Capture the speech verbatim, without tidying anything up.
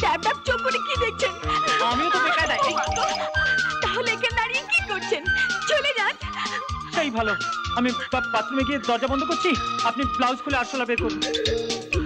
ড্যাব ড্যাব চোখ করে কি দেখছেন? আমিও তো বেকায়দায়। তাহলে এখানে দাঁড়িয়ে কি করছেন? চলে যান। সেই ভালো, আমি বাথরুমে গিয়ে দরজা বন্ধ করছি, আপনি ব্লাউজ খুলে আরশোলা বের করুন।